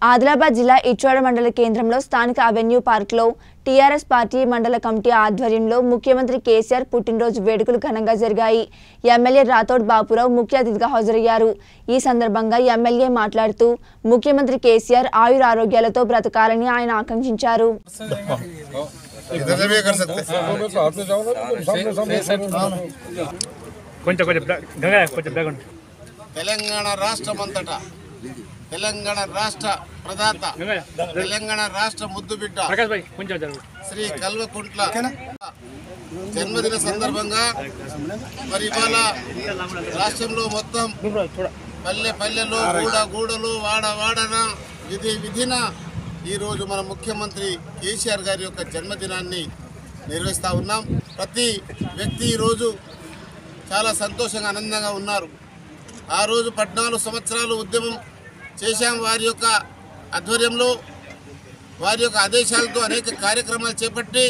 ఆదిలాబాద్ జిల్లా ఇచ్చోడ మండల కేంద్రంలో స్థానిక అవెన్యూ పార్క్లో టీఆర్ఎస్ పార్టీ మండల కమిటీ ఆధ్వర్యంలో ముఖ్యమంత్రి కేసీఆర్ పుట్టినరోజు వేడుకలు ఘనంగా జరిగాయి. ఎమ్మెల్యే రాథోడ్ బాపురావు ముఖ్య అతిథిగా హాజరయ్యారు. ఈ సందర్భంగా ఎమ్మెల్యే మాట్లాడుతూ ముఖ్యమంత్రి కేసీఆర్ ఆయురారోగ్యాలతో బ్రతకాలని ఆయన ఆకాంక్షించారు. తెలంగాణ రాష్ట్రమంతటా తెలంగాణ రాష్ట్ర ప్రదాత తెలంగాణ రాష్ట్ర ముద్దుబిడ్డ శ్రీ కల్వకుంట్ల జన్మదిన సందర్భంగా మరి ఇవాళ రాష్ట్రంలో మొత్తం పల్లె పల్లెలో గూడలు వాడన విధిన ఈరోజు మన ముఖ్యమంత్రి కేసీఆర్ గారి యొక్క జన్మదినాన్ని నిర్వహిస్తూ ఉన్నాం. ప్రతి వ్యక్తి ఈరోజు చాలా సంతోషంగా ఆనందంగా ఉన్నారు. ఆ రోజు 14 సంవత్సరాలు ఉద్యమం చేశాం. వారి యొక్క ఆధ్వర్యంలో వారి యొక్క ఆదేశాలతో అనేక కార్యక్రమాలు చేపట్టి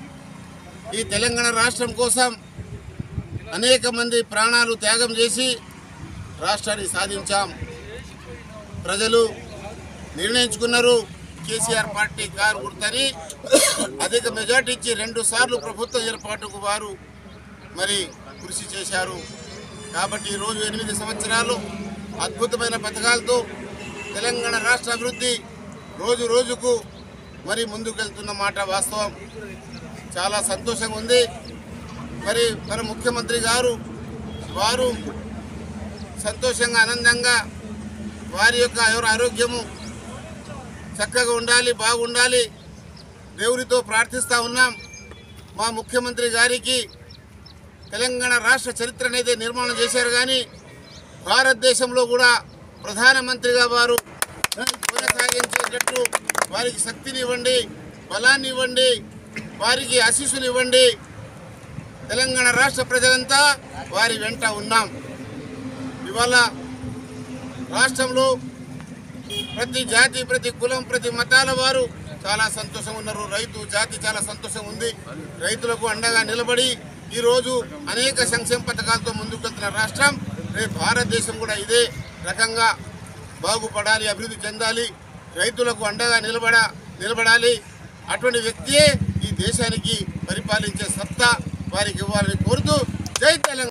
ఈ తెలంగాణ రాష్ట్రం కోసం అనేక మంది ప్రాణాలు త్యాగం చేసి రాష్ట్రాన్ని సాధించాం. ప్రజలు నిర్ణయించుకున్నారు కేసీఆర్ పార్టీ కారు గుర్తని అధిక మెజార్టీ ఇచ్చి 2 సార్లు ప్రభుత్వ ఏర్పాటుకు వారు మరి కృషి చేశారు. కాబట్టి ఈరోజు 8 సంవత్సరాలు అద్భుతమైన పథకాలతో తెలంగాణ రాష్ట్ర అభివృద్ధి రోజు రోజుకు మరి ముందుకెళ్తున్న మాట వాస్తవం. చాలా సంతోషంగా ఉంది. మరి మన ముఖ్యమంత్రి గారు వారు సంతోషంగా ఆనందంగా వారి యొక్క ఆరోగ్యము చక్కగా ఉండాలి, బాగుండాలి దేవుడితో ప్రార్థిస్తూ ఉన్నాం. మా ముఖ్యమంత్రి గారికి తెలంగాణ రాష్ట్ర చరిత్ర అనేది నిర్మాణం చేశారు. కానీ భారతదేశంలో కూడా ప్రధానమంత్రిగా వారు కొనసాగించేటట్టు వారికి శక్తిని ఇవ్వండి, బలాన్ని ఇవ్వండి, వారికి ఆశీస్సులు ఇవ్వండి. తెలంగాణ రాష్ట్ర ప్రజలంతా వారి వెంట ఉన్నాం. ఇవాళ రాష్ట్రంలో ప్రతి జాతి, ప్రతి కులం, ప్రతి మతాల వారు చాలా సంతోషంగా ఉన్నారు. రైతు జాతి చాలా సంతోషంగా ఉంది. రైతులకు అండగా నిలబడి ఈరోజు అనేక సంక్షేమ పథకాలతో ముందుకెళ్తున్న రాష్ట్రం. రేపు భారతదేశం కూడా ఇదే రకంగా బాగుపడాలి, అభివృద్ధి చెందాలి, రైతులకు అండగా నిలబడాలి. అటువంటి వ్యక్తియే ఈ దేశానికి పరిపాలించే సత్తా వారికి ఇవ్వాలని కోరుతూ జై తెలంగాణ.